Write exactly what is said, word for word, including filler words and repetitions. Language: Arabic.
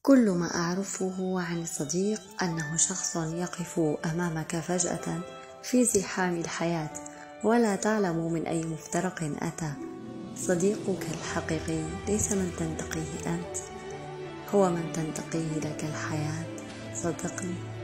كل ما أعرفه عن الصديق أنه شخص يقف أمامك فجأة في زحام الحياة ولا تعلم من أي مفترق أتى. صديقك الحقيقي ليس من تنتقيه أنت، هو من تنتقيه لك الحياة. صدقني.